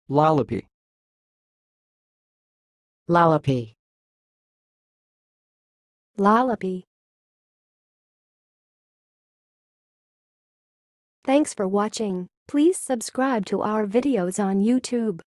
lollopy, lollopy, lollopy. Thanks for watching. Please subscribe to our videos on YouTube.